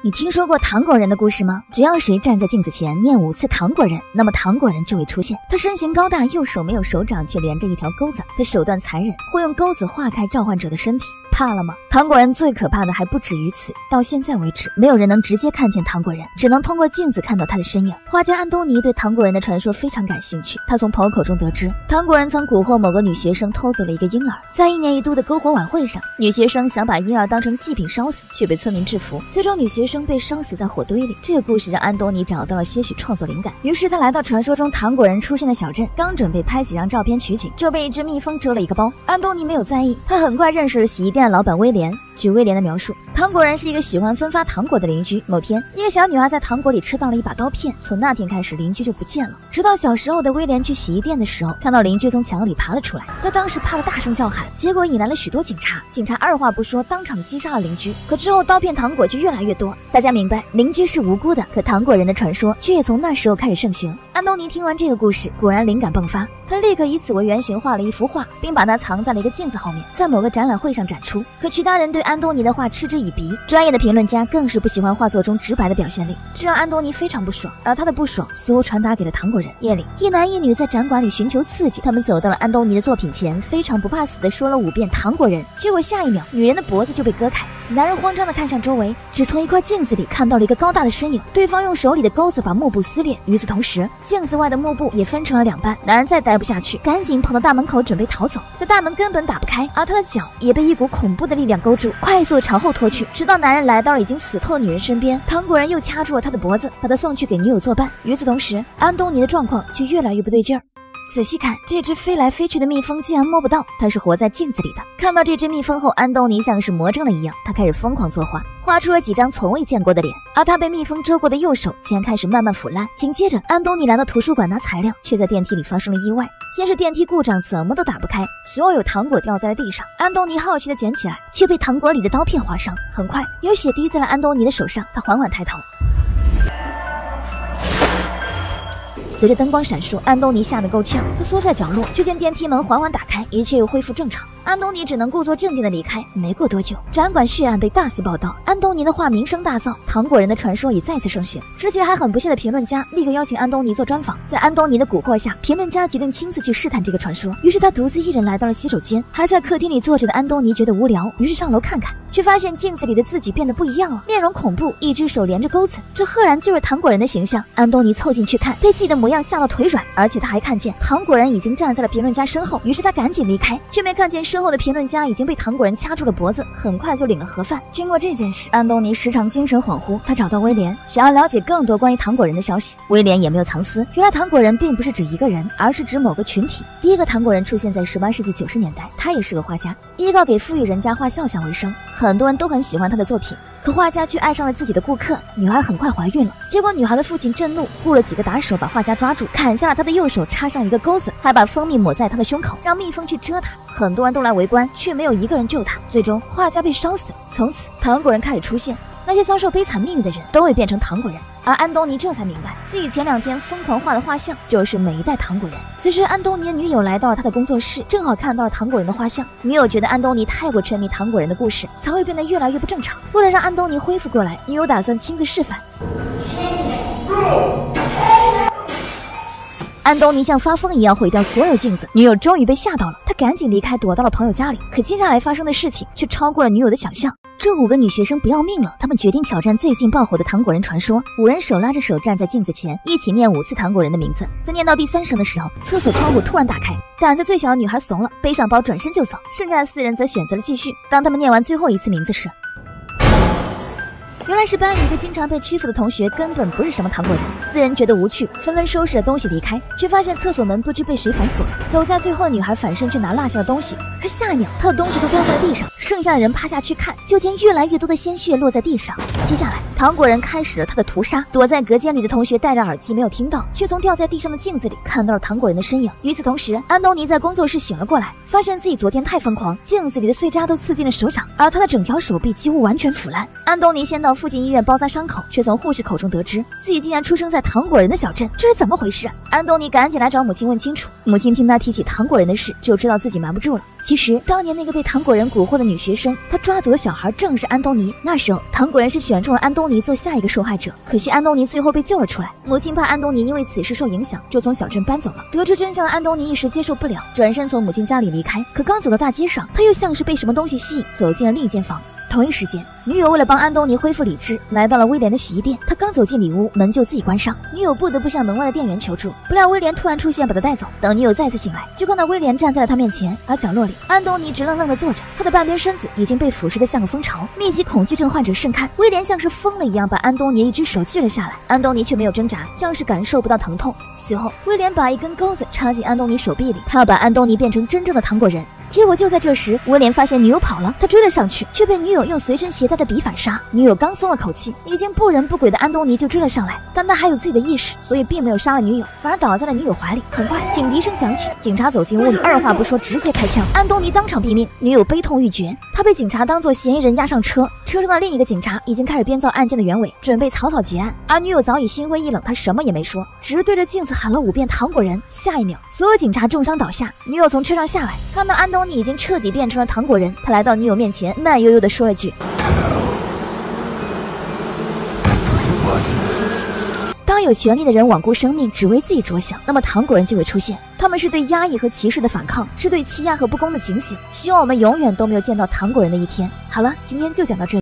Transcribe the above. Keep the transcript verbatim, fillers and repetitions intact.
你听说过糖果人的故事吗？只要谁站在镜子前念五次糖果人，那么糖果人就会出现。他身形高大，右手没有手掌，却连着一条钩子。他手段残忍，会用钩子划开召唤者的身体。怕了吗？糖果人最可怕的还不止于此。到现在为止，没有人能直接看见糖果人，只能通过镜子看到他的身影。画家安东尼对糖果人的传说非常感兴趣，他从朋友口中得知，糖果人曾蛊惑某个女学生偷走了一个婴儿。在一年一度的篝火晚会上，女学生想把婴儿当成祭品烧死，却被村民制服，最终女学生被烧死在火堆里。这个故事让安东尼找到了些许创作灵感，于是他来到传说中糖果人出现的小镇，刚准备拍几张照片取景，就被一只蜜蜂蛰了一个包。安东尼没有在意，他很快认识了洗衣店的老板威廉。据威廉的描述，糖果人是一个喜欢分发糖果的邻居。某天，一个小女孩在糖果里吃到了一把刀片，从那天开始，邻居就不见了。直到小时候的威廉去洗衣店的时候，看到邻居从墙里爬了出来，他当时怕得大声叫喊，结果引来了许多警察。警察二话不说，当场击杀了邻居。可之后刀片糖果就越来越多，大家明白邻居是无辜的，可糖果人的传说却也从那时候开始盛行。安东尼听完这个故事，果然灵感迸发，他立刻以此为原型画了一幅画，并把它藏在了一个镜子后面，在某个展览会上展出。可其他人对安东尼的画嗤之以鼻，专业的评论家更是不喜欢画作中直白的表现力，这让安东尼非常不爽。而他的不爽似乎传达给了糖果人。夜里，一男一女在展馆里寻求刺激，他们走到了安东尼的作品前，非常不怕死的说了五遍糖果人，结果下一秒女人的脖子就被割开。男人慌张地看向周围，只从一块镜子里看到了一个高大的身影，对方用手里的钩子把幕布撕裂。与此同时，镜子外的幕布也分成了两半。男人再待不下去，赶紧跑到大门口准备逃走，可大门根本打不开，而他的脚也被一股恐怖的力量勾住，快速朝后拖去，直到男人来到了已经死透的女人身边，糖果人又掐住了他的脖子，把他送去给女友作伴。与此同时，安东尼的状况却越来越不对劲儿。仔细看，这只飞来飞去的蜜蜂竟然摸不到，它是活在镜子里的。看到这只蜜蜂后，安东尼像是魔怔了一样，他开始疯狂作画，画出了几张从未见过的脸，而他被蜜蜂蛰过的右手竟然开始慢慢腐烂。紧接着，安东尼来到图书馆拿材料，却在电梯里发生了意外。先是电梯故障，怎么都打不开，所有糖果掉在了地上。安东尼好奇地捡起来，却被糖果里的刀片划伤，很快有血滴在了安东尼的手上。他缓缓抬头，随着灯光闪烁，安东尼吓得够呛，他缩在角落，却见电梯门缓缓打开，一切又恢复正常。安东尼只能故作镇定地离开。没过多久，展馆血案被大肆报道，安东尼的画名声大噪，糖果人的传说也再次盛行。之前还很不屑的评论家立刻邀请安东尼做专访。在安东尼的蛊惑下，评论家决定亲自去试探这个传说。于是他独自一人来到了洗手间，还在客厅里坐着的安东尼觉得无聊，于是上楼看看，却发现镜子里的自己变得不一样了，面容恐怖，一只手连着钩子，这赫然就是糖果人的形象。安东尼凑近去看，被自己的模样吓到腿软，而且他还看见糖果人已经站在了评论家身后，于是他赶紧离开，却没看见身后的评论家已经被糖果人掐住了脖子，很快就领了盒饭。经过这件事，安东尼时常精神恍惚，他找到威廉，想要了解更多关于糖果人的消息。威廉也没有藏私，原来糖果人并不是指一个人，而是指某个群体。第一个糖果人出现在十八世纪九十年代，他也是个画家，依靠给富裕人家画肖像为生，很多人都很喜欢他的作品。可画家却爱上了自己的顾客，女孩很快怀孕了。结果女孩的父亲震怒，雇了几个打手把画家抓住，砍下了他的右手，插上一个钩子，还把蜂蜜抹在他的胸口，让蜜蜂去蛰他。很多人都来围观，却没有一个人救他。最终画家被烧死了。从此糖果人开始出现，那些遭受悲惨命运的人都会变成糖果人。而安东尼这才明白，自己前两天疯狂画的画像就是每一代糖果人。此时安东尼的女友来到了他的工作室，正好看到了糖果人的画像。女友觉得安东尼太过沉迷糖果人的故事，才会变得越来越不正常。为了让安东尼恢复过来，女友打算亲自示范。安东尼像发疯一样毁掉所有镜子，女友终于被吓到了，她赶紧离开，躲到了朋友家里。可接下来发生的事情却超过了女友的想象。这五个女学生不要命了，她们决定挑战最近爆火的糖果人传说。五人手拉着手站在镜子前，一起念五次糖果人的名字。在念到第三声的时候，厕所窗户突然打开，胆子最小的女孩怂了，背上包转身就走，剩下的四人则选择了继续。当他们念完最后一次名字时，原来是班里一个经常被欺负的同学，根本不是什么糖果人。四人觉得无趣，纷纷收拾了东西离开，却发现厕所门不知被谁反锁了。走在最后的女孩反身去拿落下的东西，可下一秒她的东西都掉在了地上，剩下的人趴下去看，就见越来越多的鲜血落在地上。接下来糖果人开始了他的屠杀。躲在隔间里的同学戴着耳机没有听到，却从掉在地上的镜子里看到了糖果人的身影。与此同时，安东尼在工作室醒了过来，发现自己昨天太疯狂，镜子里的碎渣都刺进了手掌，而他的整条手臂几乎完全腐烂。安东尼先到到附近医院包扎伤口，却从护士口中得知自己竟然出生在糖果人的小镇，这是怎么回事？安东尼赶紧来找母亲问清楚。母亲听他提起糖果人的事，就知道自己瞒不住了。其实当年那个被糖果人蛊惑的女学生，她抓走的小孩正是安东尼。那时候糖果人是选中了安东尼做下一个受害者，可惜安东尼最后被救了出来。母亲怕安东尼因为此事受影响，就从小镇搬走了。得知真相的安东尼一时接受不了，转身从母亲家里离开。可刚走到大街上，他又像是被什么东西吸引，走进了另一间房。同一时间，女友为了帮安东尼恢复理智，来到了威廉的洗衣店。他刚走进里屋，门就自己关上，女友不得不向门外的店员求助。不料威廉突然出现，把他带走。等女友再次醒来，就看到威廉站在了他面前，而角落里，安东尼直愣愣地坐着，他的半边身子已经被腐蚀得像个蜂巢。密集恐惧症患者慎看，威廉像是疯了一样把安东尼一只手锯了下来，安东尼却没有挣扎，像是感受不到疼痛。随后，威廉把一根钩子插进安东尼手臂里，他要把安东尼变成真正的糖果人。结果就在这时，威廉发现女友跑了，他追了上去，却被女友用随身携带的笔反杀。女友刚松了口气，已经不人不鬼的安东尼就追了上来，但他还有自己的意识，所以并没有杀了女友，反而倒在了女友怀里。很快，警笛声响起，警察走进屋里，二话不说直接开枪，安东尼当场毙命，女友悲痛欲绝。他被警察当作嫌疑人押上车，车上的另一个警察已经开始编造案件的原委，准备草草结案。而女友早已心灰意冷，她什么也没说，只是对着镜子喊了五遍糖果人。下一秒，所有警察重伤倒下，女友从车上下来，看到安东尼已经彻底变成了糖果人，他来到女友面前，慢悠悠地说了句：当有权力的人罔顾生命，只为自己着想，那么糖果人就会出现。他们是对压抑和歧视的反抗，是对欺压和不公的警醒。希望我们永远都没有见到糖果人的一天。好了，今天就讲到这里。